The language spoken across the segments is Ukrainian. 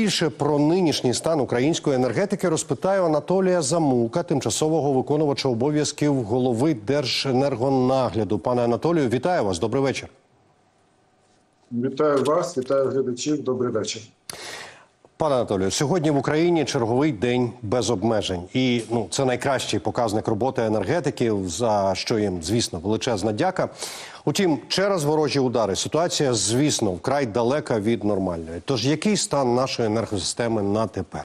Більше про нинішній стан української енергетики розпитаю Анатолія Замулка, тимчасового виконувача обов'язків голови Держенергонагляду. Пане Анатолію, вітаю вас. Добрий вечір. Вітаю вас, вітаю глядачів. Добрий вечір. Пане Анатолію, сьогодні в Україні черговий день без обмежень. І це найкращий показник роботи енергетиків, за що їм, звісно, величезна дяка. Утім, через ворожі удари ситуація, звісно, вкрай далека від нормальної. Тож який стан нашої енергосистеми на тепер?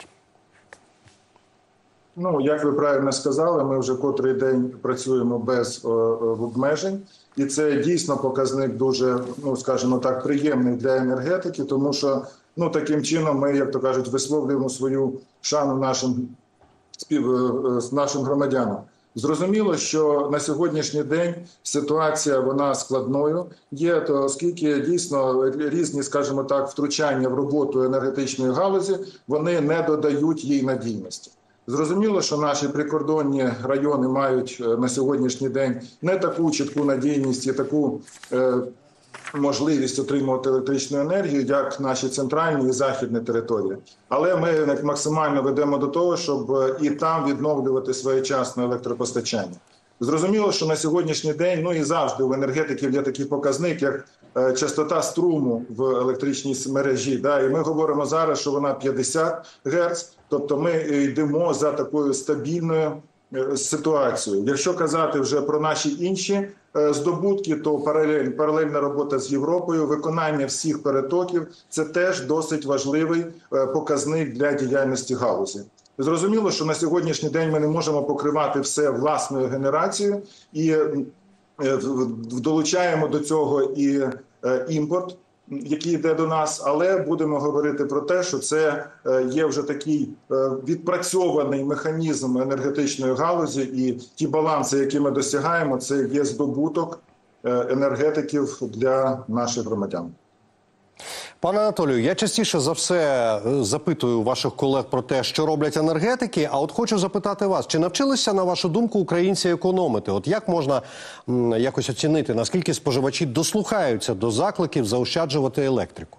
Як ви правильно сказали, ми вже котрий день працюємо без обмежень. І це дійсно показник дуже, скажімо так, приємний для енергетики, тому що таким чином ми, як то кажуть, висловлюємо свою шану нашим громадянам. Зрозуміло, що на сьогоднішній день ситуація вона складною є, оскільки дійсно різні, скажімо так, втручання в роботу енергетичної галузі, вони не додають їй надійності. Зрозуміло, що наші прикордонні райони мають на сьогоднішній день не таку чітку надійність і таку можливість отримувати електричну енергію, як наші центральні і західні території. Але ми максимально ведемо до того, щоб і там відновлювати своєчасне електропостачання. Зрозуміло, що на сьогоднішній день, і завжди у енергетиків є такий показник, як частота струму в електричній мережі. І ми говоримо зараз, що вона 50 Гц, тобто ми йдемо за такою стабільною ситуацією. Якщо казати вже про наші інші здобутки, то паралельна робота з Європою, виконання всіх перетоків – це теж досить важливий показник для діяльності галузі. Зрозуміло, що на сьогоднішній день ми не можемо покривати все власною генерацією і долучаємо до цього і імпорт, який йде до нас, але будемо говорити про те, що це є вже такий відпрацьований механізм енергетичної галузі, і ті баланси, які ми досягаємо, це є здобуток енергетиків для наших громадян. Пане Анатолію, я частіше за все запитую ваших колег про те, що роблять енергетики, а от хочу запитати вас, чи навчилися, на вашу думку, українці економити? От як можна якось оцінити, наскільки споживачі дослухаються до закликів заощаджувати електрику?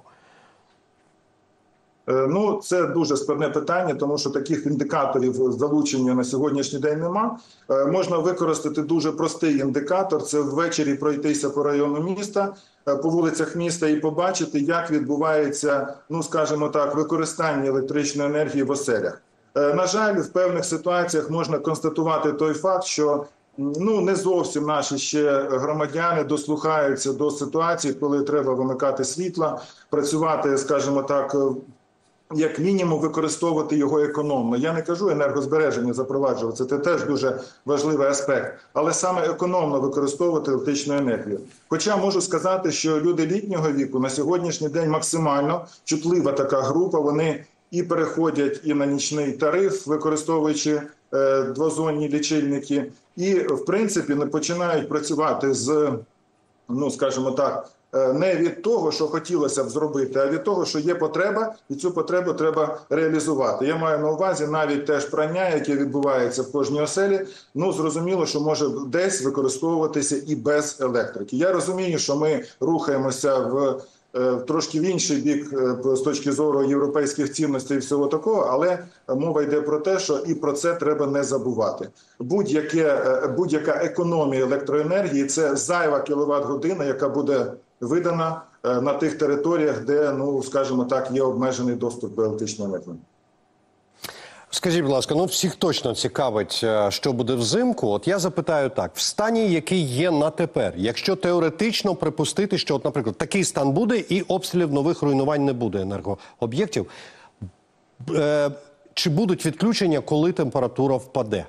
Це дуже складне питання, тому що таких індикаторів залучення на сьогоднішній день нема. Можна використати дуже простий індикатор – це ввечері пройтися по району міста, по вулицях міста і побачити, як відбувається, скажімо так, використання електричної енергії в оселях. На жаль, в певних ситуаціях можна констатувати той факт, що не зовсім наші ще громадяни дослухаються до ситуації, коли треба вимикати світло, працювати, скажімо так, як мінімум використовувати його економно. Я не кажу енергозбереження запроваджувати, це теж дуже важливий аспект, але саме економно використовувати електричну енергію. Хоча можу сказати, що люди літнього віку на сьогоднішній день максимально чутлива така група, вони і переходять і на нічний тариф, використовуючи двозонні лічильники, і в принципі не починають працювати з, скажімо так, не від того, що хотілося б зробити, а від того, що є потреба, і цю потребу треба реалізувати. Я маю на увазі навіть теж прання, яке відбувається в кожній оселі, зрозуміло, що може десь використовуватися і без електрики. Я розумію, що ми рухаємося в трошки в інший бік з точки зору європейських цінностей і всього такого, але мова йде про те, що і про це треба не забувати. Будь-яка економія електроенергії – це зайва кіловат-година, яка буде видана на тих територіях, де, скажімо так, є обмежений доступ до електричної енергії. Скажіть, будь ласка, всіх точно цікавить, що буде взимку. От я запитаю так, в стані, який є на тепер, якщо теоретично припустити, що, наприклад, такий стан буде і обстрілів, нових руйнувань не буде енергооб'єктів, чи будуть відключення, коли температура впаде?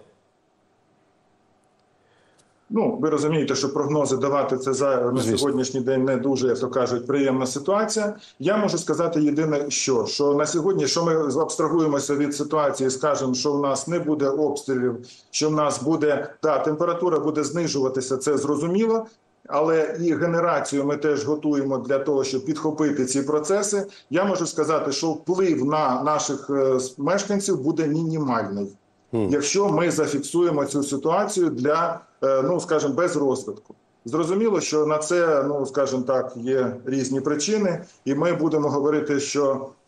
Ви розумієте, що прогнози давати це на сьогоднішній день не дуже, як то кажуть, приємна ситуація. Я можу сказати єдине, що на сьогодні, що ми абстрагуємося від ситуації, скажемо, що в нас не буде обстрілів, що в нас буде, температура буде знижуватися, це зрозуміло, але і генерацію ми теж готуємо для того, щоб підхопити ці процеси. Я можу сказати, що вплив на наших мешканців буде мінімальний, якщо ми зафіксуємо цю ситуацію для, скажімо, без розвитку. Зрозуміло, що на це, скажімо так, є різні причини, і ми будемо говорити, що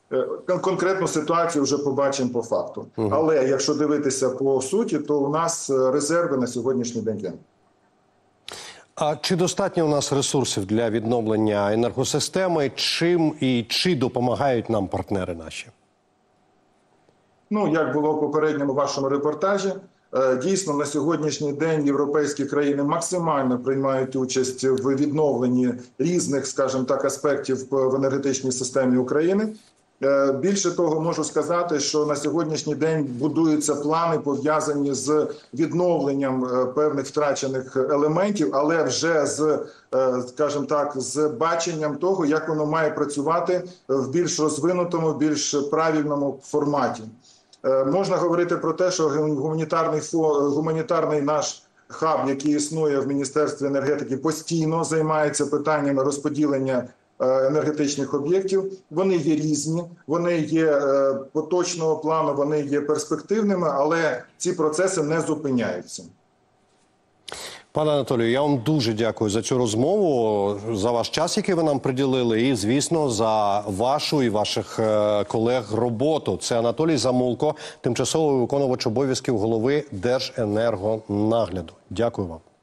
Конкретну ситуацію вже побачимо по факту. Але якщо дивитися по суті, то у нас резерви на сьогоднішній день є. А чи достатньо у нас ресурсів для відновлення енергосистеми? Чим і чи допомагають нам партнери наші? Ну, як було в попередньому вашому репортажі, дійсно на сьогоднішній день європейські країни максимально приймають участь в відновленні різних, скажімо так, аспектів в енергетичній системі України. Більше того, можу сказати, що на сьогоднішній день будуються плани, пов'язані з відновленням певних втрачених елементів, але вже з, скажімо так, з баченням того, як воно має працювати в більш розвинутому, більш правильному форматі. Можна говорити про те, що гуманітарний наш хаб, який існує в Міністерстві енергетики, постійно займається питаннями розподілення енергетичних об'єктів. Вони є різні, вони є поточного плану, вони є перспективними, але ці процеси не зупиняються. Пане Анатолію, я вам дуже дякую за цю розмову, за ваш час, який ви нам приділили, і, звісно, за вашу і ваших колег роботу. Це Анатолій Замулко, тимчасовий виконувач обов'язків голови Держенергонагляду. Дякую вам.